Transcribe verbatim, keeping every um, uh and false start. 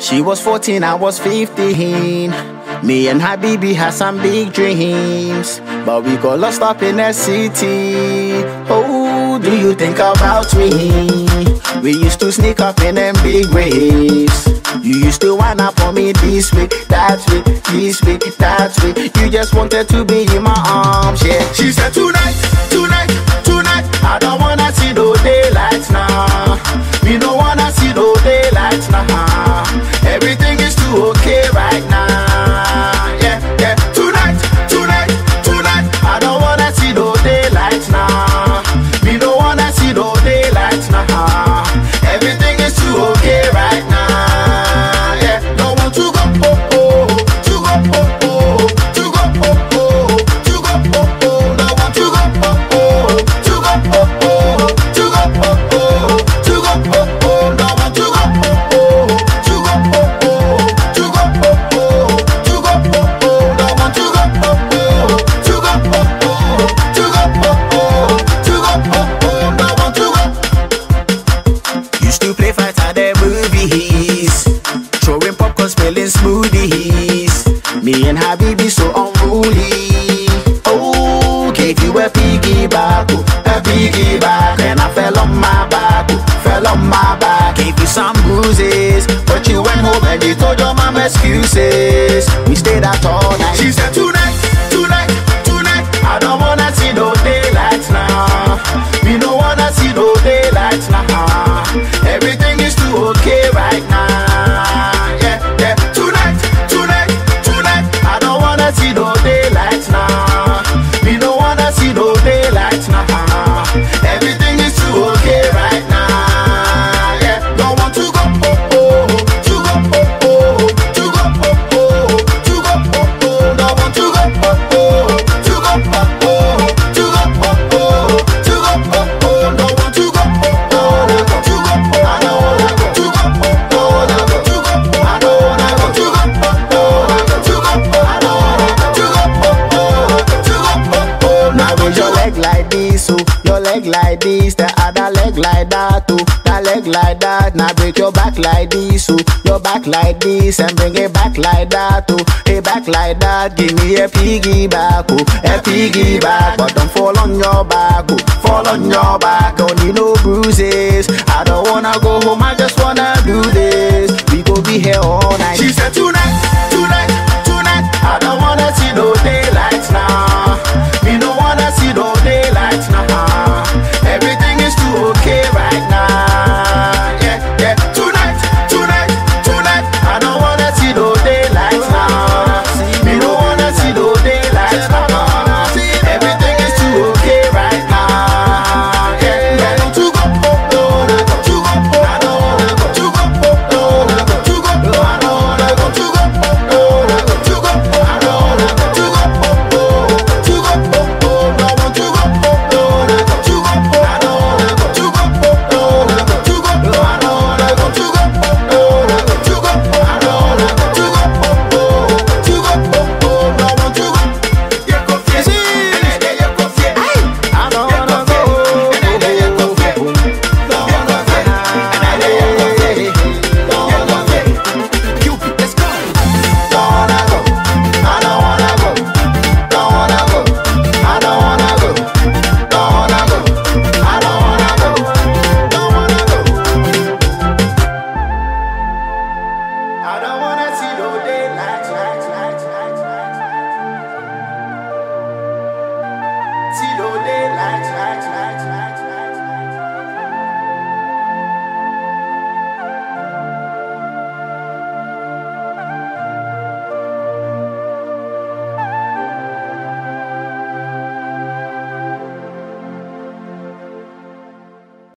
She was fourteen, I was fifteen. Me and Habibi had some big dreams, but we got lost up in the city. Oh, do you think about me? We used to sneak up in them big waves. You used to wind up on me this way, that way, this way, that way. You just wanted to be in my arms, yeah. She said tonight, tonight, tonight, I don't wanna see no daylight now. We don't wanna see no daylight now. Everything is too okay right now. Yeah, yeah. Tonight, tonight, tonight, I don't wanna see no daylight now. We don't wanna see no daylight now. Everything is too okay right now. Yeah, don't want to go oh oh, to go oh oh, to go oh oh, to go oh oh. Don't want to go oh oh, to go oh oh, to go oh oh, to go oh oh. Don't want to go oh oh, to go oh oh, to go oh oh, to go oh oh. Don't want to go oh oh, to go oh oh, to go oh oh, to go oh oh. Don't want to go. Used to play fight at the movies, throwing popcorn, spilling smoothies. Me and Habibi so unruly. Oh, gave you a piggyback, a piggyback, and I fell on my back, fell on my back. Gave you some bruises, but you went home and you told your mom excuses. We stayed out all night. She said tonight, tonight, tonight, I don't wanna see no daylight now. We don't wanna see no daylight now. Everything is too okay right now. Yeah, yeah. Tonight, tonight, tonight, I don't wanna see no daylight now. We don't wanna see no daylight now. Everything is too okay right now. Yeah, don't want to go oh oh, to go oh oh, to go oh oh, to go oh oh. Don't want to go oh oh, to go oh oh, to go oh oh, to go oh oh. Don't want to go oh oh, to go oh oh. I don't wanna go to go oh oh, to go oh. I don't wanna go to go oh oh, to go oh. I don't wanna go to go oh oh, to go oh oh. Now raise your leg like this, so your leg like this, the other leg like that, oh, that leg like that. Now break your back like this, so your back like this, and bring it back like that, oh, hey back like that. Give me a piggyback, oh, a piggyback, but don't fall on your back, oh, fall on your back. Only no bruises. I don't wanna go home, I just wanna do this. We go be here all night.